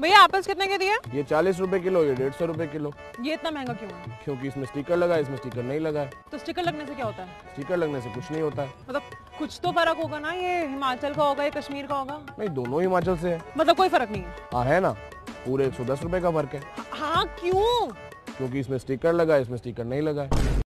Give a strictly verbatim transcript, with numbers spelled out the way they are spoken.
भैया एप्पल्स कितने के दिए? ये चालीस रुपए किलो, ये डेढ़ सौ रुपए किलो। ये इतना महंगा क्यों है? क्योंकि इसमें स्टिकर लगा है, इसमें स्टिकर नहीं लगा है। तो स्टिकर लगने से क्या होता है? स्टिकर लगने से कुछ नहीं होता है। मतलब कुछ तो फर्क होगा ना, ये हिमाचल का होगा, ये कश्मीर का होगा। नहीं, दोनों हिमाचल से है। मतलब कोई फर्क नहीं है? हाँ है ना, पूरे एक सौ दस रुपए का फर्क है। हाँ क्यों? क्योंकि इसमें स्टिकर लगा है, इसमें स्टिकर नहीं लगा है।